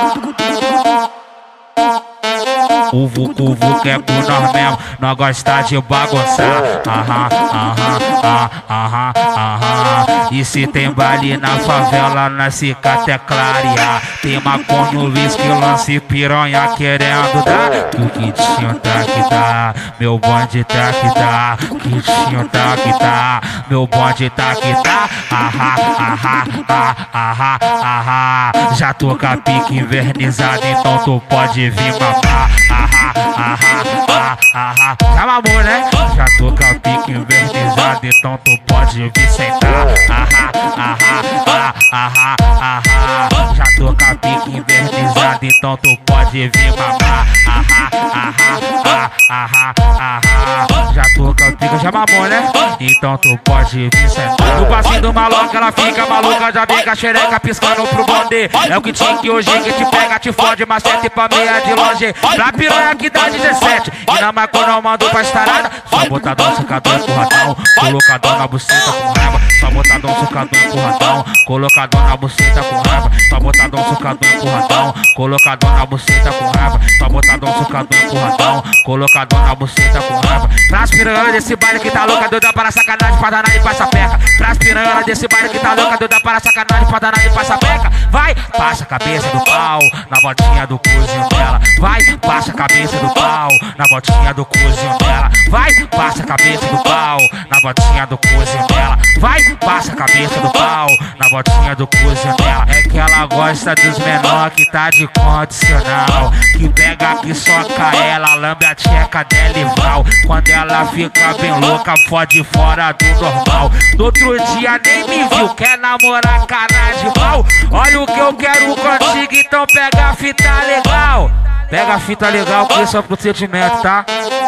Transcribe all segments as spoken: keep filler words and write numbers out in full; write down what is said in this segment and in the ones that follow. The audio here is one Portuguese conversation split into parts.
O vucu vucu é com nós mesmo, nós gosta de bagunçar. Aham, aham, aham, aham, aham. E se tem baile na favela, nós fica até clarear. Tem maconha no whisky, lance piranha querendo dar. Que o quitinho tá que tá, meu bonde tá que tá. Quitinho tá que tá, meu bonde tá que tá. Aham, aham, aham, aham, aham. Já tô com a pique invernizada, então tu pode vir mamar. Aham, aham, aham, aham. Chama amor, né? Já tô com a pique invernizada, então tu pode vir sentar. Aham, aham, aham, aham, aham. Já tô com a pique invernizada, então tu pode vir mamar. Aham, aham, aham, aham, aham. Já tô com a pique, chama amor, né? Então tu pode vir sentar. No passinho do maloca ela fica maluca, já vem com a xereca piscando pro bonde. É o que tinha que hoje que te pega, te fode, macete pra meia de longe. Pra piranha que dá dezessete e na maconha não mandou pra estarada. Só botadão, socadão, empurradão, colocadão na buceta com raiva. Só botadão, socadão, empurradão, colocadão na buceta com raiva. Só botadão, socadão, empurradão, colocadão na buceta com raiva. Só botadão, socadão, empurradão, colocadão na buceta com raiva. Pras piranha desse baile que tá louca, doida para sacanagem, pra danar e pra sapeca. Pras piranha desse baile que tá louca, doida para sacanagem, pra danar e pra sapeca. Vai, passa a cabeça do pau na botinha do cozinho dela. Vai, passa a cabeça do pau na botinha do cozinho dela. Vai, passa a cabeça do pau na botinha do cozinho dela. Vai, passa a cabeça do pau na botinha do cozinho dela. É que ela gosta dos menor que tá de condicional, que pega que soca ela, lambe a tcheca dela e val. Quando ela fica bem louca, fode fora do normal. No outro dia nem me viu, quer namorar cara de mal. Olha o que eu quero contigo, então pega a fita legal. Pega a fita legal, que isso é procedimento, tá?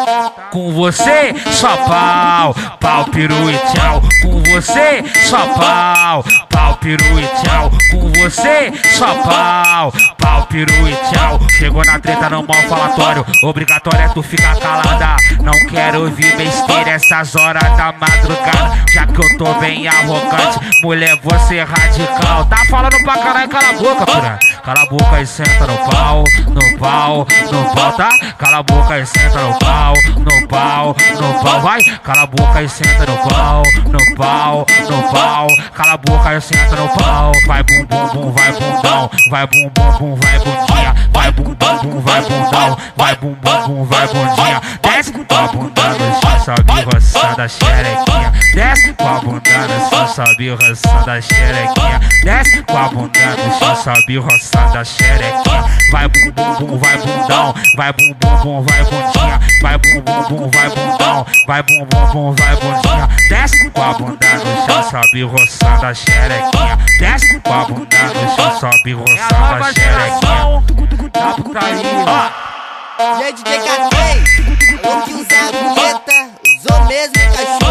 Com você, só pau, pau, peru e tchau. Com você, só pau, pau, peru e tchau. Com você, só pau, pau, peru e tchau. Chegou na treta no mal falatório, obrigatório é tu ficar calada. Não quero ouvir besteira essas horas da madrugada, já que eu tô bem arrogante, mulher, você é radical. Tá falando pra caralho, cala a boca, piranha. Cala a boca e senta no pau, no pau, no pau, tá? Cala a boca e senta no pau, no pau, no pau, vai. Cala a boca e senta no pau, no pau, no pau. Cala a boca e senta no pau. Vai bum bum bum, vai bundão. Vai bum bum bum, vai bundinha. Vai bum bum bum, vai bundão. Vai bum bum bum, vai bundinha. Desce com a bunda no chão, sobe roçando a xerequinha. Desce com a bunda no chão, sobe roçando a xerequinha. Desce com a bunda no chão, sobe roçando a xerequinha. Vai bum bum bum, vai bundão. Vai bum bum bum, vai bundinha. Vai bum bum bum, vai bundão. Vai bum bum bum, vai bundinha. Desce com a bunda no chão, sobe roçando a xerequinha. Desce com a bunda no chão, sobe roçando a xerequinha. Tá putaria. E aí, D J K três, falou que usa a punheta, usou mesmo cachorro.